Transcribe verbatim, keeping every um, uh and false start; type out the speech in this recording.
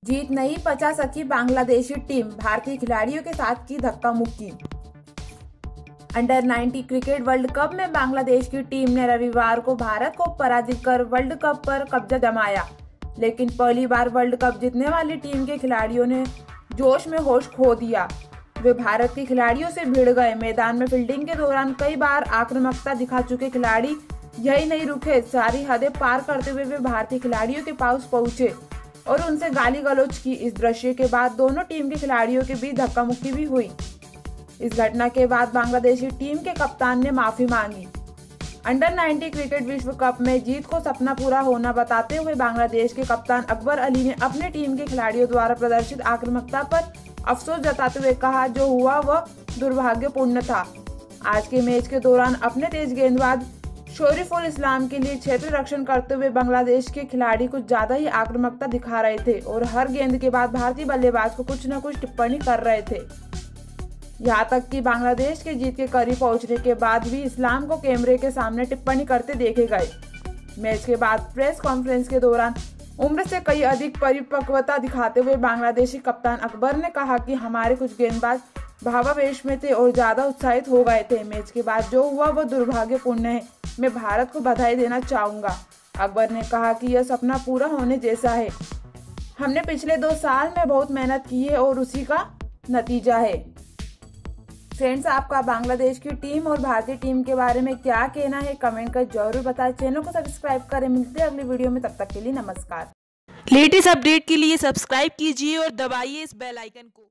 जीत नहीं पचा सकी बांग्लादेशी टीम, भारतीय खिलाड़ियों के साथ की धक्का मुक्की। Under nineteen cricket world cup में बांग्लादेश की टीम ने रविवार को भारत को पराजित कर वर्ल्ड कप पर कब्जा जमाया, लेकिन पहली बार वर्ल्ड कप जीतने वाली टीम के खिलाड़ियों ने जोश में होश खो दिया। वे भारत के खिलाड़ियों से भिड़ गए। मैदान में फील्डिंग के दौरान कई बार आक्रामकता दिखा चुके खिलाड़ी यही नहीं रुके, सारी हदें पार करते हुए वे भारतीय खिलाड़ियों के पास पहुंचे और उनसे गाली गलौज की। इस दृश्य के बाद दोनों टीम के खिलाड़ियों के बीच धक्का मुक्की भी हुई। इस घटना के बाद बांग्लादेशी टीम के कप्तान ने माफी मांगी। अंडर नाइनटीन क्रिकेट विश्व कप में जीत को सपना पूरा होना बताते हुए बांग्लादेश के कप्तान अकबर अली ने अपने टीम के खिलाड़ियों द्वारा प्रदर्शित आक्रामकता पर अफसोस जताते हुए कहा, जो हुआ वह दुर्भाग्यपूर्ण था। आज के मैच के दौरान अपने तेज गेंदबाज शरीफुल इस्लाम के लिए क्षेत्र रक्षण करते हुए बांग्लादेश के खिलाड़ी कुछ ज्यादा ही आक्रामकता दिखा रहे थे और हर गेंद के बाद भारतीय बल्लेबाज को कुछ न कुछ टिप्पणी कर रहे थे। यहाँ तक कि बांग्लादेश के जीत के करीब पहुंचने के बाद भी इस्लाम को कैमरे के सामने टिप्पणी करते देखे गए। मैच के बाद प्रेस कॉन्फ्रेंस के दौरान उम्र से कई अधिक परिपक्वता दिखाते हुए बांग्लादेशी कप्तान अकबर ने कहा कि हमारे कुछ गेंदबाज भावावेश में थे और ज्यादा उत्साहित हो गए थे। मैच के बाद जो हुआ वह दुर्भाग्यपूर्ण है। मैं भारत को बधाई देना चाहूंगा। अकबर ने कहा कि यह सपना पूरा होने जैसा है। हमने पिछले दो साल में बहुत मेहनत की है और उसी का नतीजा है। फ्रेंड्स, आपका बांग्लादेश की टीम और भारतीय टीम के बारे में क्या कहना है, कमेंट कर जरूर बताएं। चैनल को सब्सक्राइब करें। मिलते हैं अगली वीडियो में, तब तक के लिए नमस्कार। लेटेस्ट अपडेट के लिए सब्सक्राइब कीजिए और दबाइए इस बेल आइकन को।